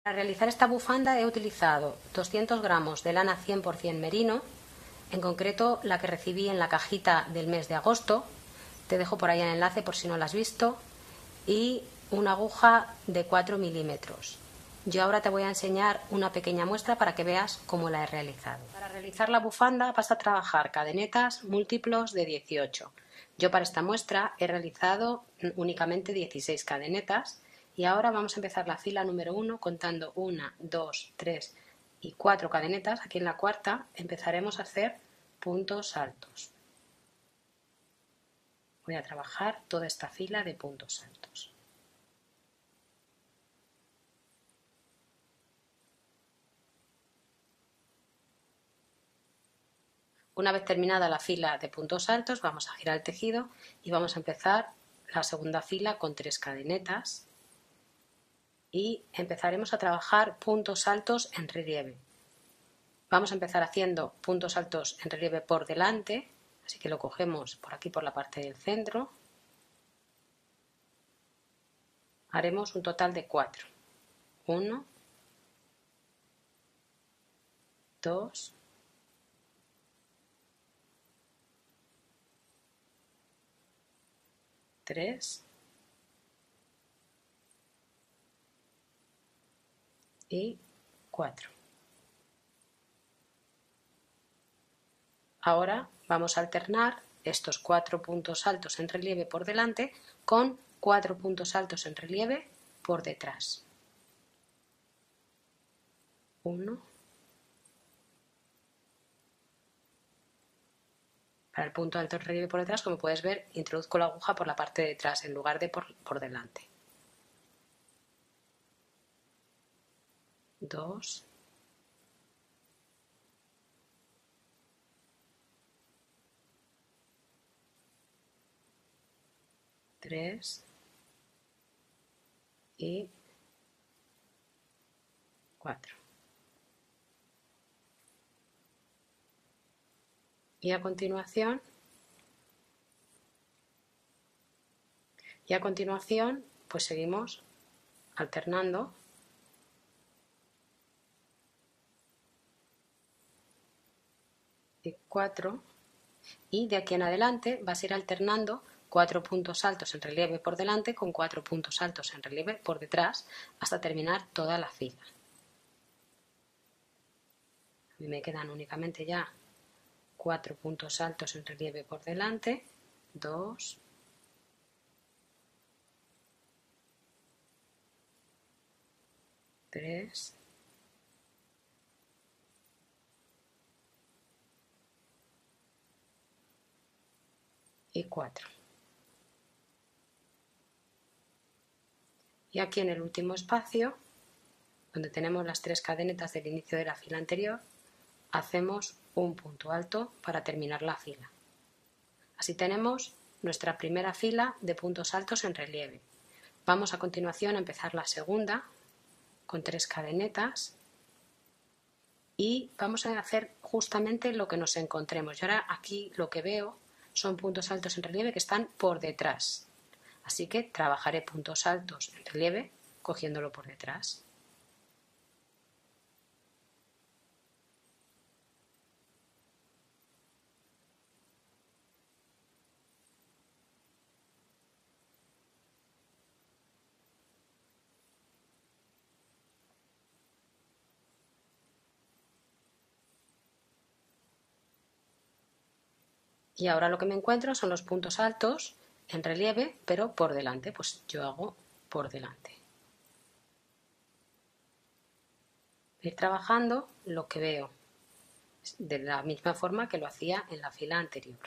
Para realizar esta bufanda he utilizado 200 gramos de lana 100% merino, en concreto la que recibí en la cajita del mes de agosto. Te dejo por ahí el enlace por si no la has visto. Y una aguja de 4 milímetros. Yo ahora te voy a enseñar una pequeña muestra para que veas cómo la he realizado. Para realizar la bufanda vas a trabajar cadenetas múltiplos de 18. Yo para esta muestra he realizado únicamente 16 cadenetas y ahora vamos a empezar la fila número 1 contando 1, 2, 3 y 4 cadenetas. Aquí en la cuarta empezaremos a hacer puntos altos. Voy a trabajar toda esta fila de puntos altos. Una vez terminada la fila de puntos altos, vamos a girar el tejido y vamos a empezar la segunda fila con 3 cadenetas y empezaremos a trabajar puntos altos en relieve. Vamos a empezar haciendo puntos altos en relieve por delante, así que lo cogemos por aquí por la parte del centro. Haremos un total de 4. 1, 2, 3 y 4. Ahora vamos a alternar estos 4 puntos altos en relieve por delante con 4 puntos altos en relieve por detrás. 1. Para el punto alto en relieve por detrás, como puedes ver, introduzco la aguja por la parte de detrás en lugar de por delante. 2. 3 y 4. Y a continuación pues seguimos alternando y 4, y de aquí en adelante vas a ir alternando 4 puntos altos en relieve por delante con 4 puntos altos en relieve por detrás hasta terminar toda la fila. A mí me quedan únicamente ya 4 puntos altos en relieve por delante, 2, 3, 4. Y aquí en el último espacio, donde tenemos las 3 cadenetas del inicio de la fila anterior, hacemos un punto alto para terminar la fila. Así tenemos nuestra primera fila de puntos altos en relieve. Vamos a continuación a empezar la segunda con 3 cadenetas y vamos a hacer justamente lo que nos encontremos. Y ahora aquí lo que veo son puntos altos en relieve que están por detrás. Así que trabajaré puntos altos en relieve cogiéndolo por detrás. Y ahora lo que me encuentro son los puntos altos en relieve, pero por delante. Pues yo hago por delante. Ir trabajando lo que veo, de la misma forma que lo hacía en la fila anterior.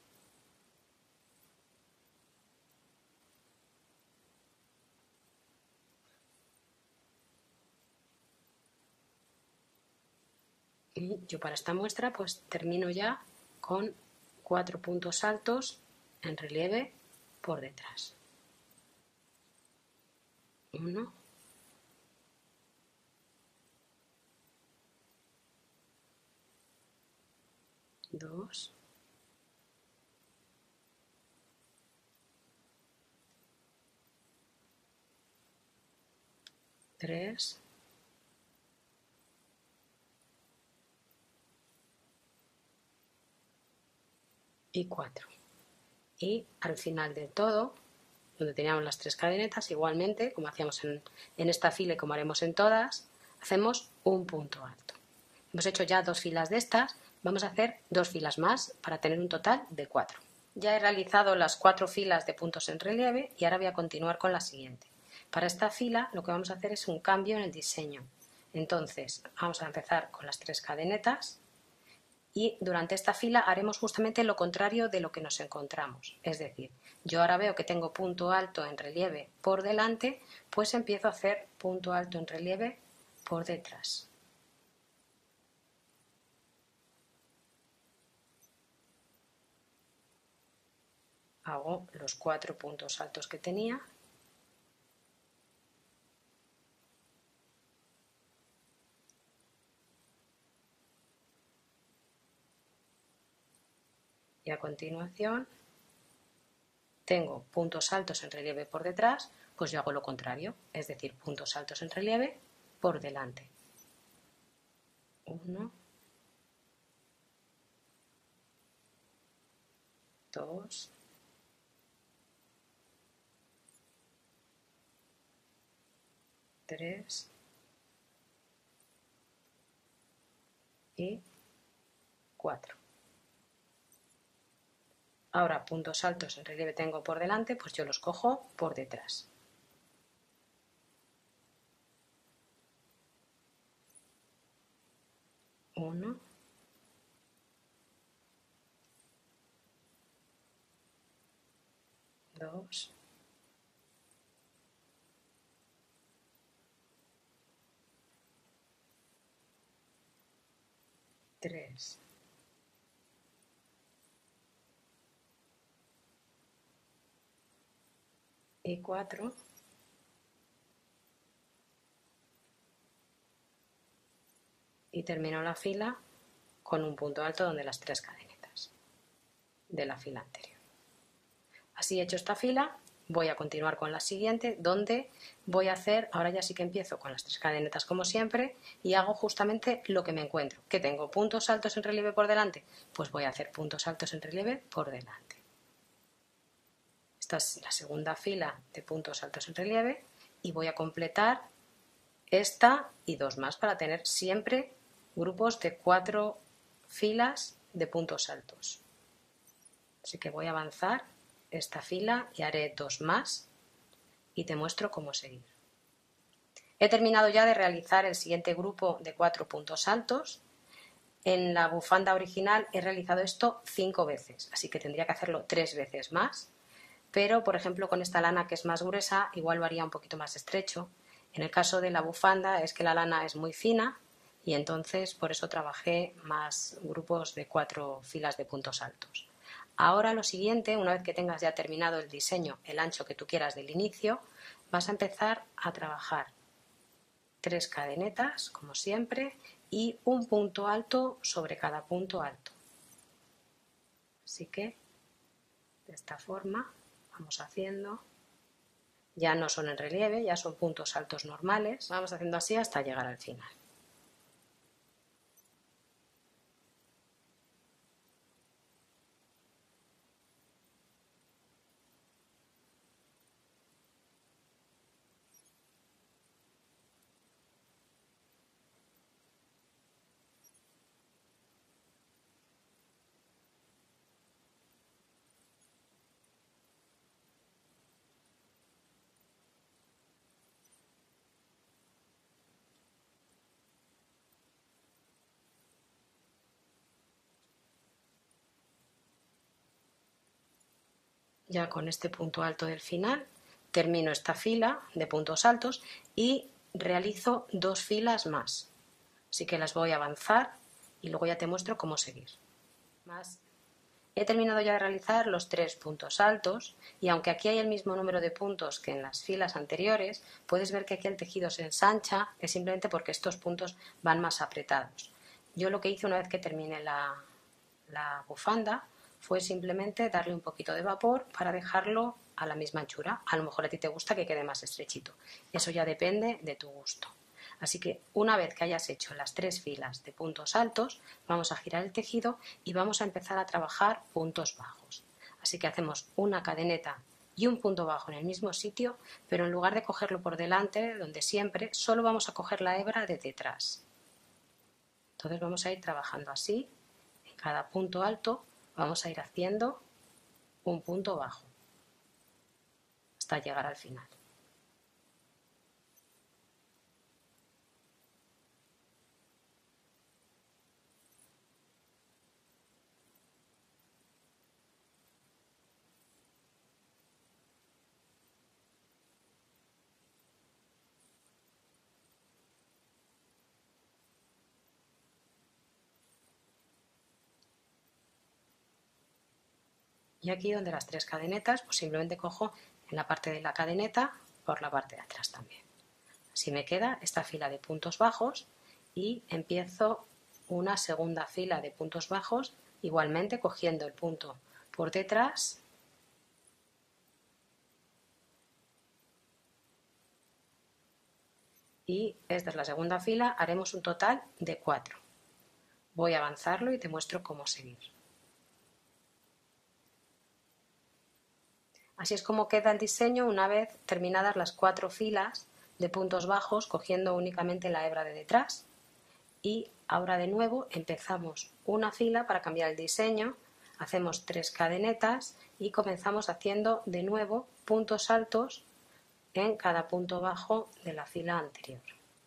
Y yo para esta muestra pues termino ya con 4 puntos altos en relieve por detrás. 1, 2, 3 y 4. Y al final del todo, donde teníamos las 3 cadenetas, igualmente, como hacíamos en esta fila y como haremos en todas, hacemos un punto alto. Hemos hecho ya 2 filas de estas, vamos a hacer 2 filas más para tener un total de 4. Ya he realizado las 4 filas de puntos en relieve y ahora voy a continuar con la siguiente. Para esta fila lo que vamos a hacer es un cambio en el diseño. Entonces vamos a empezar con las 3 cadenetas y durante esta fila haremos justamente lo contrario de lo que nos encontramos. Es decir, yo ahora veo que tengo punto alto en relieve por delante, pues empiezo a hacer punto alto en relieve por detrás. Hago los 4 puntos altos que tenía. Y a continuación tengo puntos altos en relieve por detrás, pues yo hago lo contrario, es decir, puntos altos en relieve por delante. 1, 2, 3 y 4. Ahora puntos altos en relieve tengo por delante, pues yo los cojo por detrás. 1, 2, 3 y 4. Y termino la fila con un punto alto donde las 3 cadenetas de la fila anterior. Así hecho esta fila, voy a continuar con la siguiente, donde voy a hacer, ahora ya sí que empiezo con las 3 cadenetas como siempre y hago justamente lo que me encuentro. ¿Que tengo puntos altos en relieve por delante? Pues voy a hacer puntos altos en relieve por delante. Esta es la segunda fila de puntos altos en relieve y voy a completar esta y 2 más para tener siempre grupos de 4 filas de puntos altos. Así que voy a avanzar esta fila y haré 2 más y te muestro cómo seguir. He terminado ya de realizar el siguiente grupo de 4 puntos altos. En la bufanda original he realizado esto 5 veces, así que tendría que hacerlo 3 veces más, pero por ejemplo con esta lana que es más gruesa igual lo haría un poquito más estrecho. En el caso de la bufanda es que la lana es muy fina y entonces por eso trabajé más grupos de 4 filas de puntos altos. Ahora lo siguiente, una vez que tengas ya terminado el diseño, el ancho que tú quieras del inicio, vas a empezar a trabajar 3 cadenetas, como siempre, y un punto alto sobre cada punto alto. Así que, de esta forma, vamos haciendo. Ya no son en relieve, ya son puntos altos normales. Vamos haciendo así hasta llegar al final. Ya con este punto alto del final termino esta fila de puntos altos y realizo 2 filas más. Así que las voy a avanzar y luego ya te muestro cómo seguir. He terminado ya de realizar los 3 puntos altos y aunque aquí hay el mismo número de puntos que en las filas anteriores, puedes ver que aquí el tejido se ensancha, es simplemente porque estos puntos van más apretados. Yo lo que hice una vez que terminé la bufanda fue simplemente darle un poquito de vapor para dejarlo a la misma anchura. A lo mejor a ti te gusta que quede más estrechito. Eso ya depende de tu gusto. Así que una vez que hayas hecho las 3 filas de puntos altos, vamos a girar el tejido y vamos a empezar a trabajar puntos bajos. Así que hacemos una cadeneta y un punto bajo en el mismo sitio, pero en lugar de cogerlo por delante, donde siempre, solo vamos a coger la hebra de detrás. Entonces vamos a ir trabajando así, en cada punto alto vamos a ir haciendo un punto bajo, hasta llegar al final. Y aquí donde las 3 cadenetas, pues simplemente cojo en la parte de la cadeneta por la parte de atrás también. Así me queda esta fila de puntos bajos y empiezo una segunda fila de puntos bajos, igualmente cogiendo el punto por detrás y esta es la segunda fila, haremos un total de 4. Voy a avanzarlo y te muestro cómo seguir. Así es como queda el diseño una vez terminadas las 4 filas de puntos bajos, cogiendo únicamente la hebra de detrás. Y ahora de nuevo empezamos una fila para cambiar el diseño, hacemos 3 cadenetas y comenzamos haciendo de nuevo puntos altos en cada punto bajo de la fila anterior.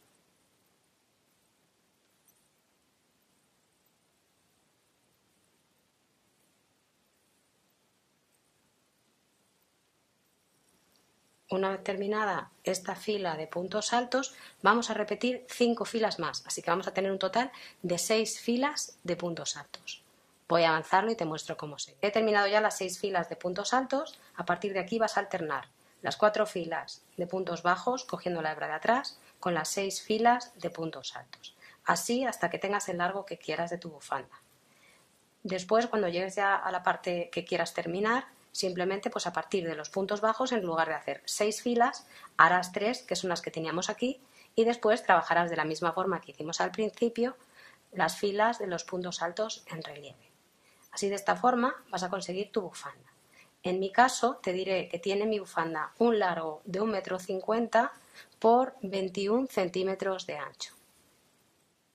Una vez terminada esta fila de puntos altos, vamos a repetir 5 filas más, así que vamos a tener un total de 6 filas de puntos altos. Voy a avanzarlo y te muestro cómo se. He terminado ya las 6 filas de puntos altos, a partir de aquí vas a alternar las 4 filas de puntos bajos, cogiendo la hebra de atrás, con las 6 filas de puntos altos. Así hasta que tengas el largo que quieras de tu bufanda. Después, cuando llegues ya a la parte que quieras terminar, simplemente pues a partir de los puntos bajos, en lugar de hacer 6 filas, harás 3, que son las que teníamos aquí, y después trabajarás de la misma forma que hicimos al principio, las filas de los puntos altos en relieve. Así de esta forma vas a conseguir tu bufanda. En mi caso te diré que tiene mi bufanda un largo de 1,50 m por 21 centímetros de ancho.